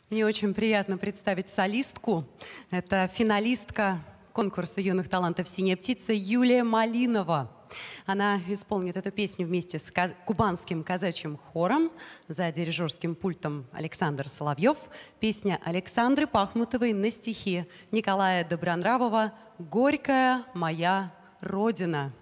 Мне очень приятно представить солистку. Это финалистка конкурса юных талантов «Синяя птица» Юлия Малинова. Она исполнит эту песню вместе с кубанским казачьим хором. За дирижерским пультом Александр Соловьев. Песня Александры Пахмутовой на стихи Николая Добронравова «Горькая моя Родина».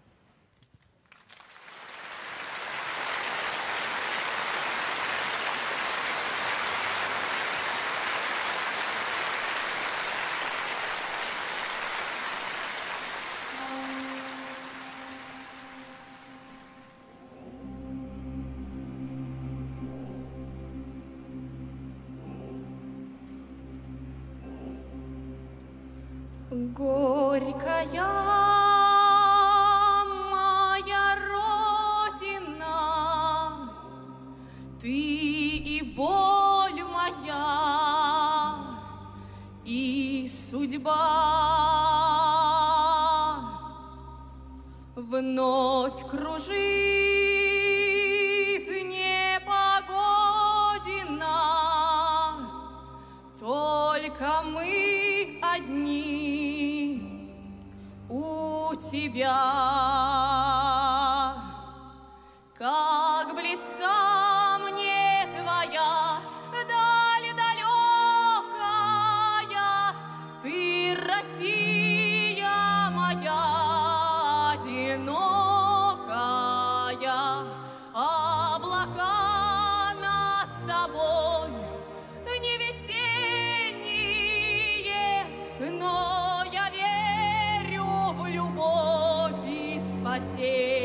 Горькая моя Родина, ты и боль моя, и судьба вновь кружит непогодина, только мы одни у тебя. Как близка мне твоя даль далекая, ты, Россия моя одинокая, облака над тобой не весенние, но я верю в любовь и спасение.